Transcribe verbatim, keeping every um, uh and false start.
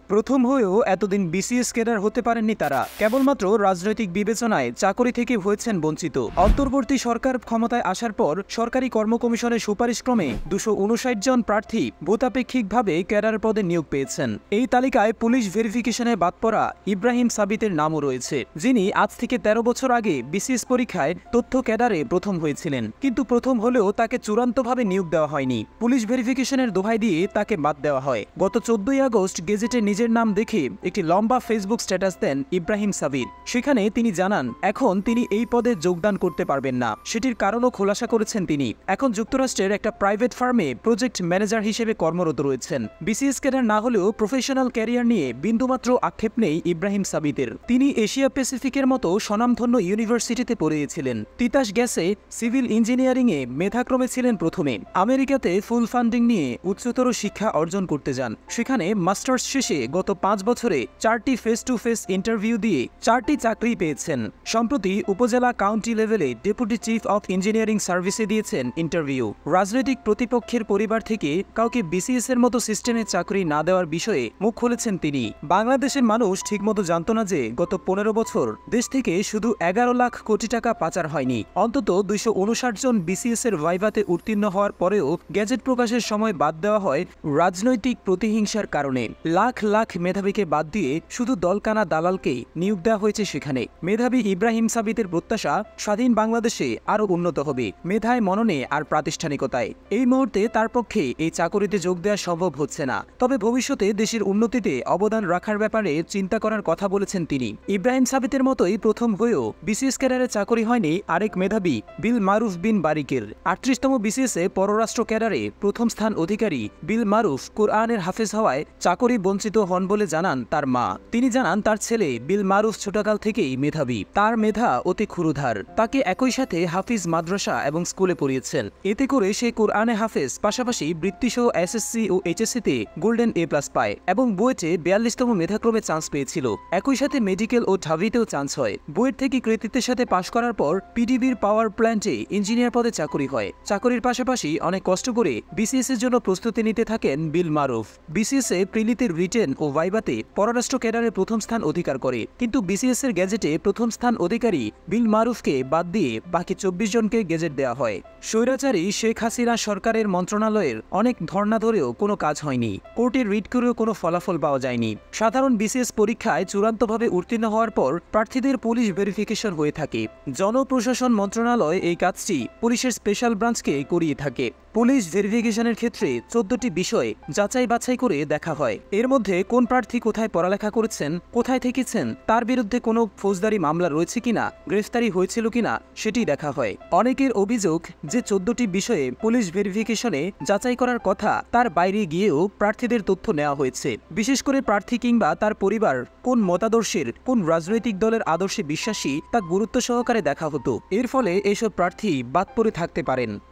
প্রথম হয়েও এতদিন বিসিএস ক্যাডার হতে পারেননি তারা। কেবলমাত্র রাজনৈতিক বিবেচনায় চাকরি থেকে হয়েছেন বঞ্চিত। অন্তর্বর্তী সরকার ক্ষমতায় আসার পর সরকারি কর্ম কমিশনের সুপারিশক্রমে দুশো উনষাট জন প্রার্থী ভূতাপেক্ষিকভাবে ক্যাডার পদে নিয়োগ পেয়েছেন। এই তালিকায় পুলিশ ভেরিফিকেশনে বাদ পড়া ইব্রাহিম সাবিতের নামও রয়েছে, যিনি আজ থেকে তেরো বছর আগে বিসিএস পরীক্ষায় তথ্য ক্যাডারে প্রথম হয়েছিলেন। কিন্তু প্রথম হলেও তাকে চূড়ান্তভাবে নিয়োগ দেওয়া হয়নি। পুলিশ ভেরিফিকেশনের দোহাই দিয়ে তাকে বাদ দেওয়া হয়। গত চোদ্দই আগস্ট গেজেটে নিজের নাম দেখে একটি লম্বা ফেসবুক স্ট্যাটাস দেন ইব্রাহিম সাবির। সেখানে তিনি জানান এখন তিনি এই পদে যোগদান করতে পারবেন না। সেটির কারণও খোলাসা করেছেন তিনি। এখন যুক্তরাষ্ট্রের একটা প্রাইভেট ফার্মে প্রজেক্ট ম্যানেজার হিসেবে কর্মরত রয়েছেন। বিসিএস ক্যাডার না হলেও প্রফেশনাল ক্যারিয়ার নিয়ে বিন্দুমাত্র আক্ষেপ নেই ইব্রাহিম সাবিতের। তিনি এশিয়া প্যাসিফিকের মতো স্বনামধন্য ইউনিভার্সিটিতে পড়িয়েছিলেন। তিতাস গ্যাসে সিভিল ইঞ্জিনিয়ারিংয়ে মেধাক্রমে ছিলেন প্রথমে। আমেরিকাতে ফুল ফান্ডিং নিয়ে উচ্চতর শিক্ষা অর্জন করতে যান। সেখানে মাস্টার্স শেষে গত পাঁচ বছরে চারটি ফেস টু ফেস ইন্টারভিউ দিয়ে চারটি চাকরি পেয়েছেন। সম্প্রতি উপজেলা কাউন্টি লেভেলে ডেপুটি চিফ অফ ইঞ্জিনিয়ারিং সার্ভিসে দিয়েছেন ইন্টারভিউ। রাজনৈতিক প্রতিপক্ষের পরিবার থেকে কাউকে বিসিএস এর মতো সিস্টেমে চাকরি না দেওয়ার বিষয়ে মুখ খুলেছেন তিনি। বাংলাদেশের মানুষ ঠিকমতো জানত না যে গত পনেরো বছর দেশ থেকে শুধু এগারো লাখ কোটি টাকা পাচার হয়নি। অন্তত দুইশো উনষাট জন বিসিএস এর ভাইভাতে উত্তীর্ণ হওয়ার পরেও গ্যাজেট প্রকাশের সময় বাদ দেওয়া হয় রাজনৈতিক প্রতিহিংসার কারণে। লাখ লাখ মেধাবীকে বাদ দিয়ে শুধু দলকানা দালালকেই নিয়োগ দেওয়া হয়েছে সেখানে। মেধাবী ইব্রাহিম সাবিতের প্রত্যাশা স্বাধীন বাংলাদেশে আরও উন্নত হবে, মেধায়, মননে আর প্রাতিষ্ঠানিকতায়। এই মুহূর্তে তার পক্ষে এই চাকরিতে যোগ দেওয়া সম্ভব হচ্ছে না। তবে ভবিষ্যতে দেশের উন্নতিতে অবদান রাখার ব্যাপারে চিন্তা করার কথা বলেছেন তিনি। ইব্রাহিম সাবিতের মতোই প্রথম হয়েও বিসিএস ক্যাডারে চাকরি হয়নি আরেক মেধাবী বিল মারুফ বিন বারিকের। আটত্রিশতম বিসিএসে পররাষ্ট্র ক্যাডারে প্রথম স্থান অধিকারী বিল মারুফ কোরআনের হাফেজ হওয়ায় চাকরি বঞ্চিত হন বলে জানান তার মা। তিনি জানান তার ছেলে বিল মারুফ ছোটকাল থেকেই মেধাবী। তার মেধা অতি ক্ষুরুধার। তাকে একই সাথে হাফিজ মাদ্রাসা এবং স্কুলে পড়িয়েছেন। এতে করে সে কোরআনে হাফেজ, পাশাপাশি বৃত্তিসহ এসএসসি ও এইচএসসিতে গোল্ডেন এ প্লাস পায় এবং বুয়েটে বিয়াল্লিশতম মেধাক্রমে চান্স পেয়েছিল। একই সাথে মেডিকেল ও ঢাবিতেও চান্স হয়। বুয়েট থেকে কৃতিত্বের সাথে পাশ করার পর পিডিবির পাওয়ার প্ল্যান্টে ইঞ্জিনিয়ার পদে চাকরি হয়। চাকরির পাশাপাশি অনেক কষ্ট করে বিসিএস এর জন্য প্রস্তুতি নিতে থাকেন বিল মারুফ। বিসিএস এ প্রিলিতে রিটেন ও ভাইভাতে পররাষ্ট্র ক্যাডারে প্রথম স্থান অধিকার করে। কিন্তু বিসিএস এর গেজেটে প্রথম স্থান অধিকারী বিল মারুফকে বাদ দিয়ে বাকি চব্বিশ জনকে গেজেট দেওয়া হয়। স্বৈরাচারী শেখ হাসিনা সরকারের মন্ত্রণালয়ের অনেক ধর্ণা ধরেও কোনো কাজ হয়নি। কোর্টে রিট করেও কোনো ফলাফল পাওয়া যায়নি। সাধারণ বিসিএস পরীক্ষায় চূড়ান্তভাবে উত্তীর্ণ হওয়ার পর প্রার্থীদের পুলিশ ভেরিফিকেশন হয়ে থাকে। জনপ্রশাসন মন্ত্রণালয় এই কাজটি পুলিশের স্পেশাল ব্রাঞ্চকে করিয়ে থাকে। পুলিশ ভেরিফিকেশনের ক্ষেত্রে চোদ্দটি বিষয় যাচাই বাছাই করে দেখা হয়। এর মধ্যে কোন প্রার্থী কোথায় পড়ালেখা করেছেন, কোথায় থেকেছেন, তার বিরুদ্ধে কোনো ফৌজদারি মামলা রয়েছে কিনা, গ্রেফতারি হয়েছিল কিনা সেটি দেখা হয়। অনেকের অভিযোগ যে চোদ্দটি বিষয়ে পুলিশ ভেরিফিকেশনে যাচাই করার কথা তার বাইরে গিয়েও প্রার্থীদের তথ্য নেওয়া হয়েছে। বিশেষ করে প্রার্থী কিংবা তার পরিবার কোন মতাদর্শের, কোন রাজনৈতিক দলের আদর্শে বিশ্বাসী তা গুরুত্ব সহকারে দেখা হতো। এর ফলে এসব প্রার্থী বাদ পড়ে থাকতে পারেন।